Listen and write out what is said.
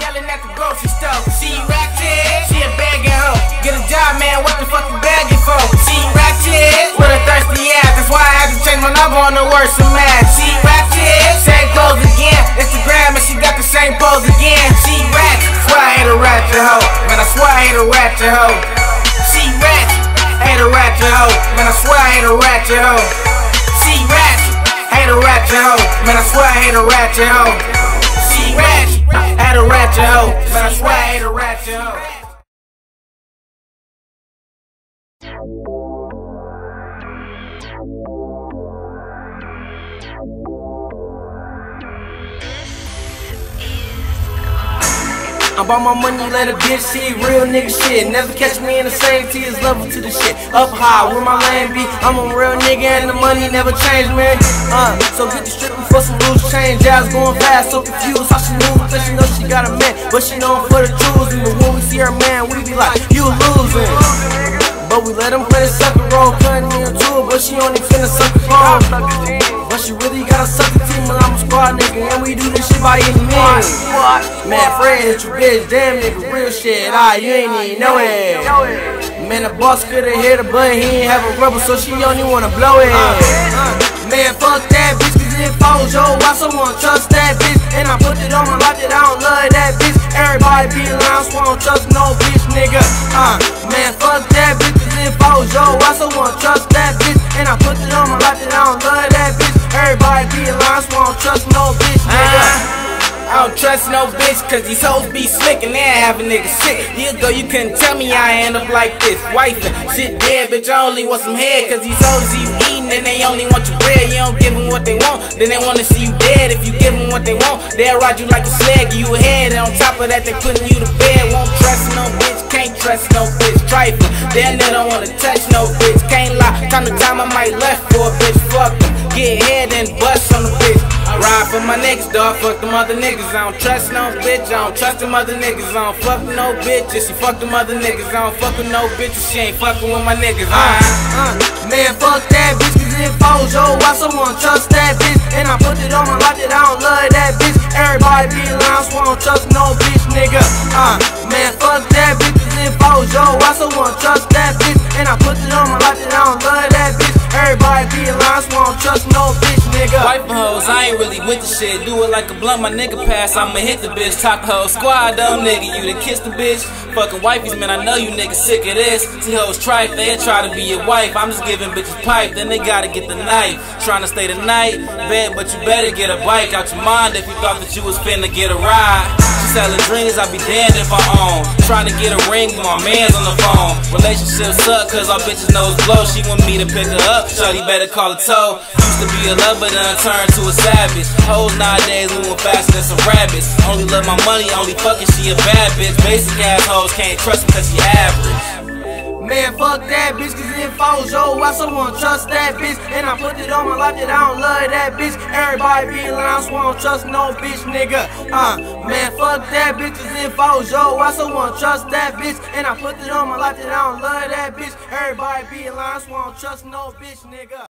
yelling at the grocery store. She ratchet, she a bagging hoe. Get a job, man, what the fuck you bagging for? She ratchet, with a thirsty ass. That's why I had to change my number on the worst of math. She ratchet, same clothes again. Instagram and she got the same pose again. She ratchet, swear I hate a ratchet hoe. Man, I swear I hate a ratchet hoe. She ratchet, hate a ratchet hoe. Man, I swear I hate a ratchet hoe. She ratchet, hate a ratchet hoe. Man, I swear I hate a ratchet hoe. She ratchet, hate a ratchet hoe. Man, I swear I hate a ratchet hoe. I'm about my money, let a bitch see real nigga shit. Never catch me in the same tears, level to the shit. Up high, where my lane be. I'm a real nigga and the money never changed, man. So get the stripping for some loose change. Jazz going fast, so confused how she move, cause she know she got a man, but she know I'm for the tools. And when we see her man, we be like, you losing. But we let him play the sucker role, cutting me into it, but she only finna suck the phone. But she really got a sucker team, and I'm a squad nigga, and we do this shit by any means. Man, Fred hit your bitch, damn nigga, real shit, you ain't even know it. Man, the boss coulda hit her, but he ain't have a rubber, so she only wanna blow it. Man, fuck that bitch, cause it falls, yo, I so wanna trust that bitch. And I put it on my life that I don't love that bitch. Everybody be lying, so I don't trust no bitch, nigga. Man, fuck that bitch, cause it falls, yo, I so wanna trust that bitch. And I put it on my life that I don't love that bitch. Everybody be lying, so I don't trust no bitch, nigga. I don't trust no bitch, cause these hoes be slick and they have a nigga sick. Years ago you couldn't tell me I end up like this. Wifing, shit dead, bitch, I only want some head. Cause these hoes you eating and they only want your bread. You don't give them what they want, then they wanna see you dead. If you give them what they want, they'll ride you like a sled, give you a head. And on top of that they putting you to bed. Won't trust no bitch, can't trust no bitch. Trifling, damn they don't wanna touch no bitch. Can't lie, time to time I might left for a bitch. Fuck them, get head and bust on the bitch. Ride for my niggas, dog, fuck them other niggas. I don't trust no bitch, I don't trust them other niggas. I don't fuck with no bitch, if she fuck them other niggas. I don't fuck with no bitch if she ain't fucking with my niggas. Man, fuck that bitch, cause it falls, yo, I so wanna trust that bitch. And I put it on my life that I don't love that bitch. Everybody be lying, so I don't trust no bitch, nigga. Man, fuck that bitch, cause it falls, yo, I so wanna trust that bitch. And I put it on my life that I don't love that bitch. Everybody be lying, so I don't trust no bitch, nigga. Wife and hoes, I ain't really with the shit. Do it like a blunt, my nigga pass, I'ma hit the bitch. Top the whole squad, dumb nigga, you done kissed the bitch. Fucking wifeys, man, I know you niggas sick of this. See hoes tripe, they'll try to be your wife. I'm just giving bitches pipe, then they gotta get the knife. Trying to stay the night, bed, but you better get a bike out your mind if you thought that you was finna get a ride. She selling dreams, I be damned if I own. Trying to get a ring, but my man's on the phone. Relationships suck, cause our bitches nose blow. She want me to pick her up, shawty better call a tow. Used to be a lover, then turned to a savage. Hoes nowadays moving faster than some rabbits. Only love my money, only fucking she a bad bitch. Basic ass hoes can't trust me cause she average. Man, fuck that bitch, cause it falls, yo, I so wanna trust that bitch. And I put it on my life that I don't love that bitch. Everybody be lying, so I don't trust no bitch, nigga. Man, fuck that bitch, cause it falls, yo, I so wanna trust that bitch. And I put it on my life that I don't love that bitch. Everybody be lying, so I don't trust no bitch, nigga.